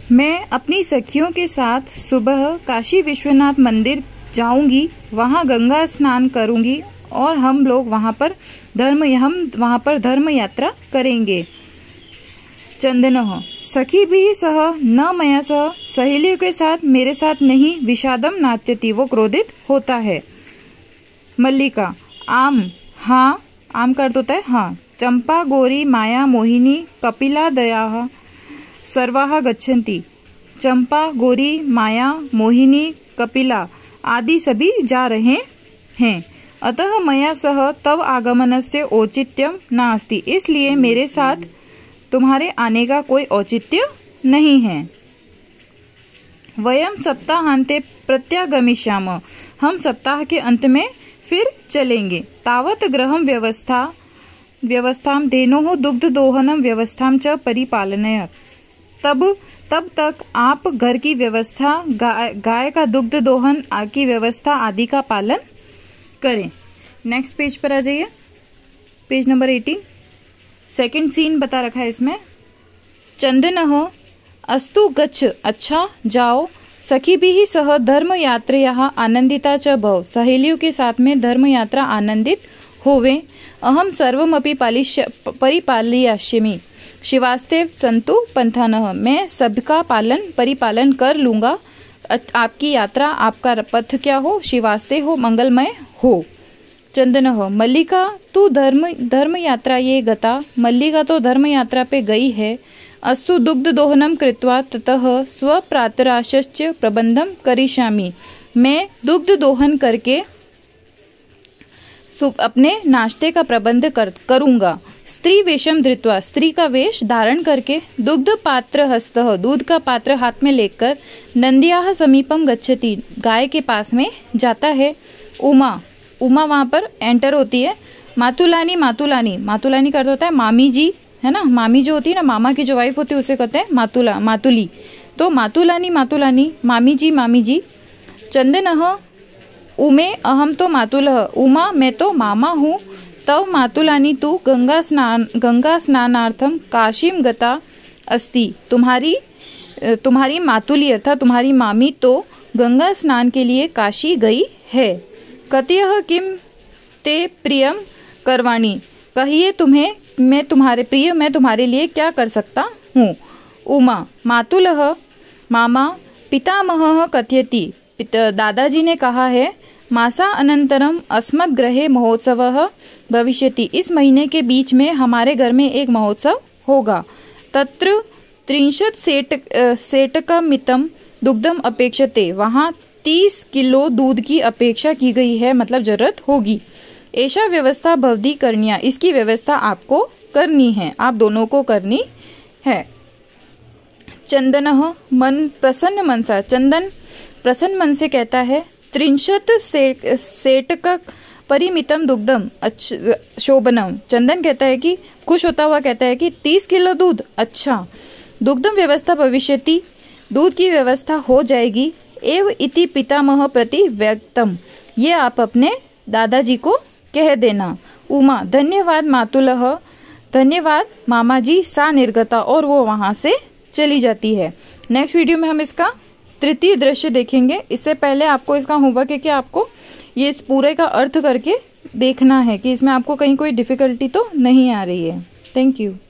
मैं अपनी सखियों के साथ सुबह काशी विश्वनाथ मंदिर जाऊंगी, वहां गंगा स्नान करूंगी और हम वहां पर धर्म यात्रा करेंगे। चंदनः सखी भी सह न मया सह, सहेलियों के साथ मेरे साथ नहीं। विषादम नाट्यति, वो क्रोधित होता है। मल्लिका आम, हाँ, आम का अर्थ होता है हाँ। चंपा गौरी माया मोहिनी कपिला दया सर्वाः गच्छन्ति, चंपा गौरी माया मोहिनी कपिला आदि सभी जा रहे हैं। अतः मया सह तव आगमनस्य औचित्यम नास्ति, इसलिए मेरे साथ तुम्हारे आने का कोई औचित्य नहीं है। वयम सप्ताहांते प्रत्यागमिष्याम, हम सप्ताह के अंत में फिर चलेंगे। तावत गृहं व्यवस्थाम धेनोः दुग्ध दोहनम व्यवस्थाम च परिपालनय, तब तक आप घर की व्यवस्था, गाय का दुग्ध दोहन की व्यवस्था आदि का पालन करें। नेक्स्ट पेज पर आ जाइए, पेज नंबर 18। सेकंड सीन बता रखा है इसमें। चंदनः अस्तु गच्छ, अच्छा जाओ। सखी भी सह धर्म यात्रयाः आनंदिता च भव, सहेलियों के साथ में धर्म यात्रा आनंदित होवे। अहम सर्वमपि परिपालयिष्यामि, शिवास्ते सन्तु पंथानः, मैं सबका परिपालन कर लूंगा। आपकी यात्रा, आपका पथ क्या हो? शिवास्ते हो, मंगलमय हो। चंदनः मल्लिका तू धर्म यात्रा ये गता, मल्लिका तो धर्म यात्रा पे गई है। अस्तु दुग्ध दोहनम कृत्वा ततः स्वप्रातराशश्च प्रबंधम करिष्यामि, मैं दुग्ध दोहन करके अपने नाश्ते का प्रबंध करूंगा। स्त्री वेशम धृत्वा, स्त्री का वेश धारण करके, दुग्ध पात्र हस्तः, दूध का पात्र हाथ में लेकर, नंदियाः समीपम गच्छति, गाय के पास में जाता है। उमा वहां पर एंटर होती है। मातुलानी का अर्थ होता है मामी जी, है ना। मामी जो होती है ना, मामा की जो वाइफ होती है उसे कहते हैं मातुली। तो मातुलानी मामी जी। चंदनः उमे अहम तो मातुलः, उमा मैं तो मामा हूँ। तव मातुलानी तू गंगा स्नानार्थम काशीम गता अस्ति, तुम्हारी मातुली अर्थात तुम्हारी मामी तो गंगा स्नान के लिए काशी गई है। कतयः किम ते प्रियम करवाणी, कहिए तुम्हें मैं तुम्हारे लिए क्या कर सकता हूँ। उमा मातुलः मामा पितामहः कथयति, दादाजी ने कहा है। मासा अनंतरम अस्मद् गृहे महोत्सवः भविष्यति, इस महीने के बीच में हमारे घर में एक महोत्सव होगा। तत्र 30 सेटकमितं दुग्धम अपेक्षते, वहाँ 30 किलो दूध की अपेक्षा की गई है, मतलब जरूरत होगी। ऐसा व्यवस्था भवती करनिया, इसकी व्यवस्था आपको करनी है, आप दोनों को करनी है। चंदनः मन प्रसन्न मनसा, चंदन प्रसन्न मन से कहता है। 30 सेटक परिमितम दुग्धम शोभनम, चंदन कहता है कि खुश होता हुआ कहता है कि 30 किलो दूध, अच्छा। दुग्धम व्यवस्था भविष्यति, दूध की व्यवस्था हो जाएगी। एव इति पितामह प्रति व्यक्तम, ये आप अपने दादाजी को कह देना। उमा धन्यवाद मातुलः, धन्यवाद मामा जी। सा निर्गता, और वो वहां से चली जाती है। नेक्स्ट वीडियो में हम इसका तृतीय दृश्य देखेंगे। इससे पहले आपको इसका होमवर्क है कि आपको ये इस पूरे का अर्थ करके देखना है कि इसमें आपको कहीं कोई डिफिकल्टी तो नहीं आ रही है। Thank you.